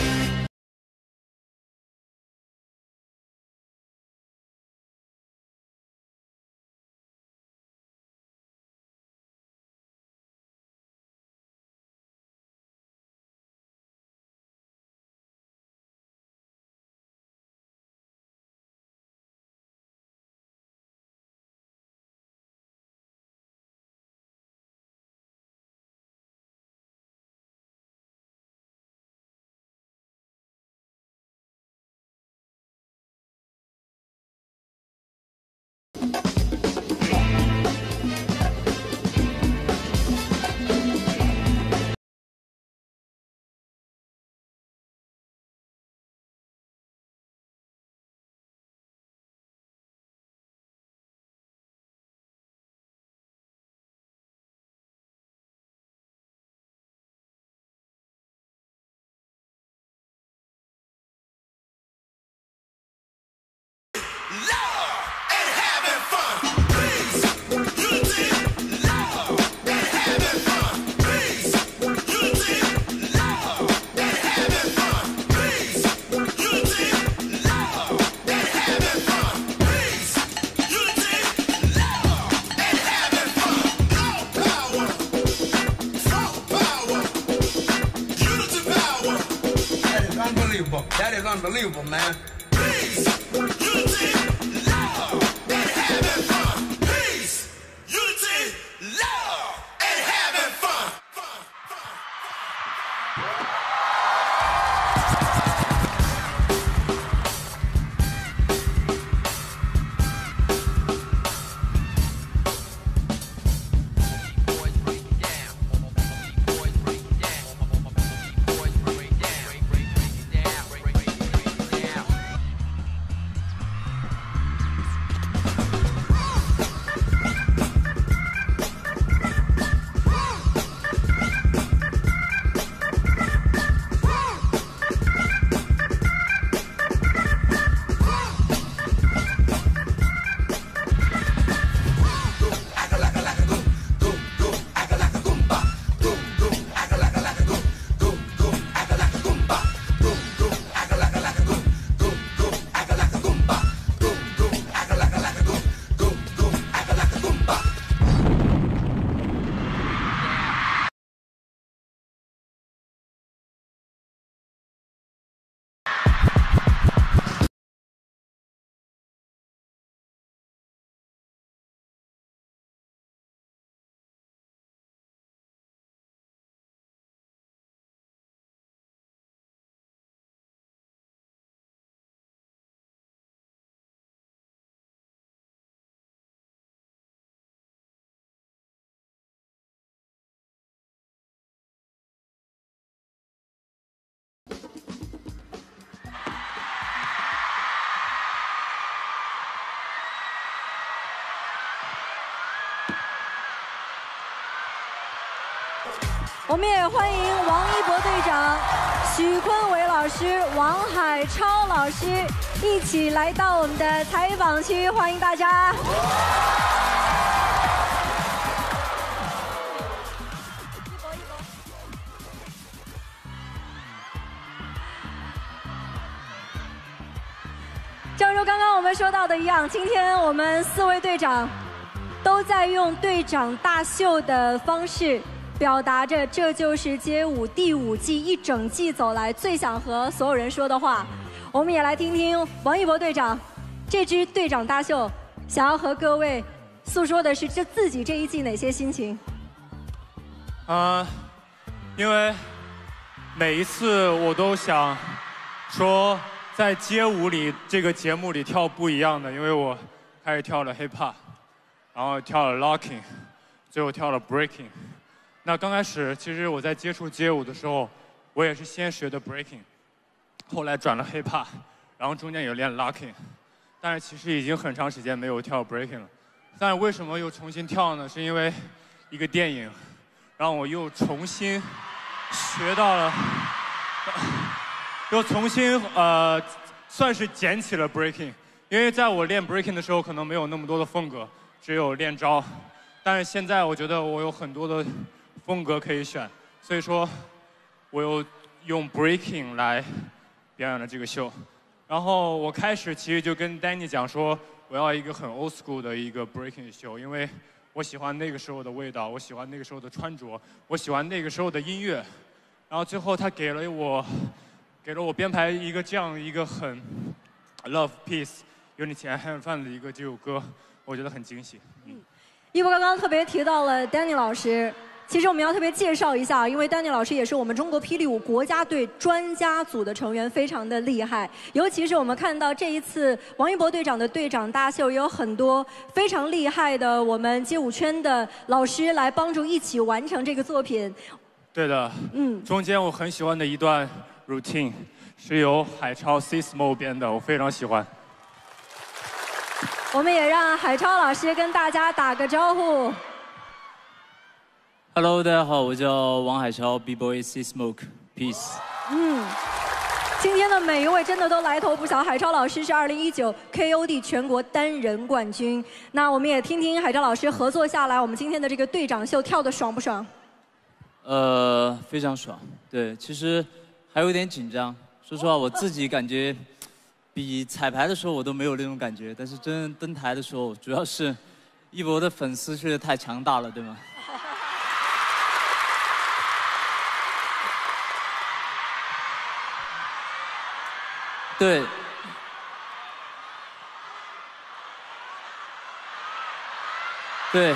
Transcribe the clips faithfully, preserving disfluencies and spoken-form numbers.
That is unbelievable, man. Peace, unity, love, and having fun. Peace, unity, love, and having fun. Fun, fun, fun. 我们也欢迎王一博队长、许坤伟老师、王海超老师一起来到我们的采访区，欢迎大家。正如刚刚我们说到的一样，今天我们四位队长都在用队长大秀的方式，表达着这就是街舞第五季一整季走来最想和所有人说的话。我们也来听听王一博队长这支队长大秀想要和各位诉说的是这自己这一季哪些心情？ 啊、呃，因为每一次我都想说，在街舞里这个节目里跳不一样的，因为我开始跳了 hip hop， 然后跳了 locking， 最后跳了 breaking。那刚开始其实我在接触街舞的时候，我也是先学的 breaking， 后来转了 hip hop， 然后中间有练 locking， 但是其实已经很长时间没有跳 breaking 了。但是为什么又重新跳呢？是因为一个电影，让我又重新学到了，又重新呃算是捡起了 breaking。因为在我练 breaking 的时候，可能没有那么多的风格，只有练招。但是现在我觉得我有很多的风格可以选，所以说，我又用 breaking 来表演了这个秀。然后我开始其实就跟 Danny 讲说，我要一个很 old school 的一个 breaking 的秀，因为我喜欢那个时候的味道，我喜欢那个时候的穿着，我喜欢那个时候的音乐。然后最后他给了我，给了我编排一个这样一个很 love peace unity and have fun 的一个这首歌，我觉得很惊喜。嗯， 一博刚刚特别提到了 Danny 老师。其实我们要特别介绍一下，因为丹尼老师也是我们中国霹雳舞国家队专家组的成员，非常的厉害。尤其是我们看到这一次王一博队长的队长大秀，也有很多非常厉害的我们街舞圈的老师来帮助一起完成这个作品。 对的，嗯，中间我很喜欢的一段 routine 是由海超 Sismo 编的，我非常喜欢。 我们也让海超老师跟大家打个招呼。 Hello， 大家好，我叫王海超 ，B-boy C Smoke，Peace。 嗯，今天的每一位真的都来头不小。海超老师是二零一九 K O D 全国单人冠军。那我们也听听海超老师合作下来，我们今天的这个队长秀跳得爽不爽？ 呃，非常爽。对，其实还有一点紧张。说实话，我自己感觉比彩排的时候我都没有那种感觉，但是真登台的时候，主要是一博的粉丝确实太强大了，对吗？对，对，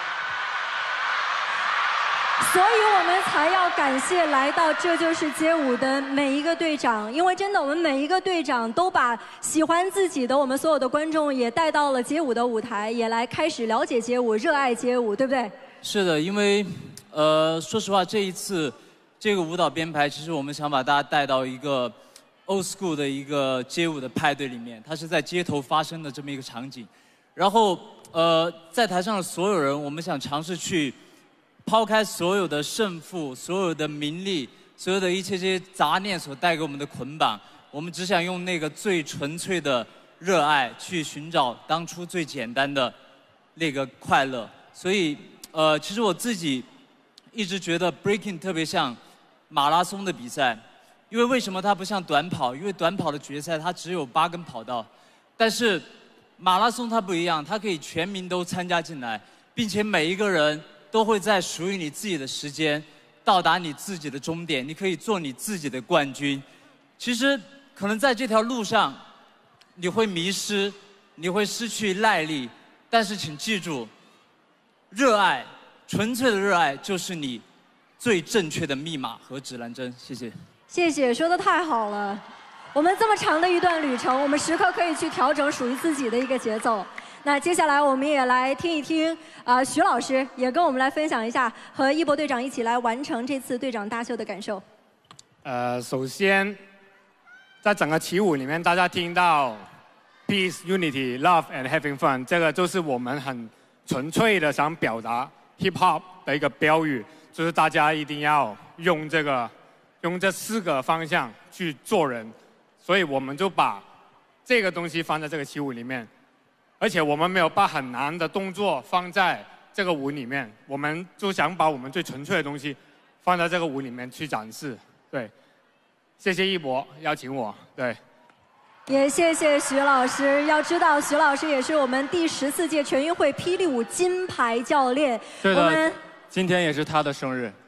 所以我们才要感谢来到这就是街舞的每一个队长，因为真的我们每一个队长都把喜欢自己的我们所有的观众也带到了街舞的舞台，也来开始了解街舞，热爱街舞，对不对？ 是的，因为呃，说实话，这一次这个舞蹈编排，其实我们想把大家带到一个old school 的一个街舞的派对里面，它是在街头发生的这么一个场景。然后，呃，在台上的所有人，我们想尝试去抛开所有的胜负、所有的名利、所有的一切这些杂念所带给我们的捆绑，我们只想用那个最纯粹的热爱去寻找当初最简单的那个快乐。所以，呃，其实我自己一直觉得 breaking 特别像马拉松的比赛。因为为什么它不像短跑？因为短跑的决赛它只有八根跑道，但是马拉松它不一样，它可以全民都参加进来，并且每一个人都会在属于你自己的时间到达你自己的终点，你可以做你自己的冠军。其实可能在这条路上你会迷失，你会失去耐力，但是请记住，热爱，纯粹的热爱就是你最正确的密码和指南针。谢谢。 谢谢，说得太好了。我们这么长的一段旅程，我们时刻可以去调整属于自己的一个节奏。那接下来我们也来听一听，啊、呃，徐老师也跟我们来分享一下和一博队长一起来完成这次队长大秀的感受。 呃，首先，在整个起舞里面，大家听到 peace, unity, love and having fun， 这个就是我们很纯粹的想表达 hip hop 的一个标语，就是大家一定要用这个。用这四个方向去做人，所以我们就把这个东西放在这个起舞里面，而且我们没有把很难的动作放在这个舞里面，我们就想把我们最纯粹的东西放在这个舞里面去展示。对，谢谢一博邀请我。对， 也谢谢徐老师。要知道，徐老师也是我们第十四届全运会霹雳舞金牌教练。 对的，我们今天也是他的生日。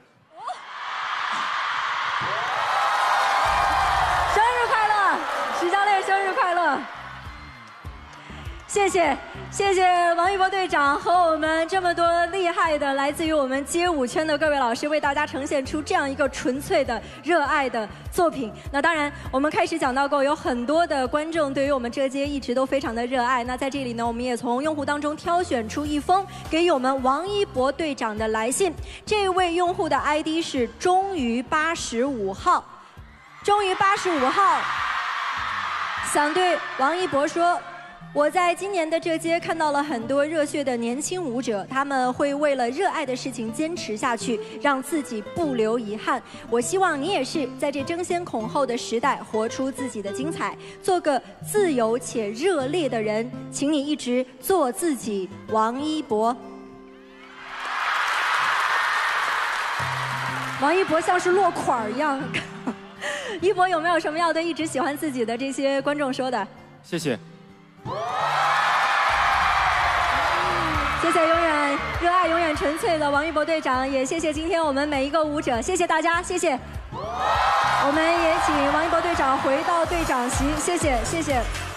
谢谢，谢谢王一博队长和我们这么多厉害的来自于我们街舞圈的各位老师，为大家呈现出这样一个纯粹的热爱的作品。那当然，我们开始讲到过，有很多的观众对于我们这届一直都非常的热爱。那在这里呢，我们也从用户当中挑选出一封给予我们王一博队长的来信。这位用户的 I D 是忠于八十五号，忠于八十五号想对王一博说。我在今年的这届看到了很多热血的年轻舞者，他们会为了热爱的事情坚持下去，让自己不留遗憾。我希望你也是在这争先恐后的时代，活出自己的精彩，做个自由且热烈的人。请你一直做自己，王一博。王一博像是落款一样。 一博有没有什么要对一直喜欢自己的这些观众说的？ 谢谢。 谢谢永远热爱、永远纯粹的王一博队长，也谢谢今天我们每一个舞者，谢谢大家，谢谢。我们也请王一博队长回到队长席，谢谢，谢谢。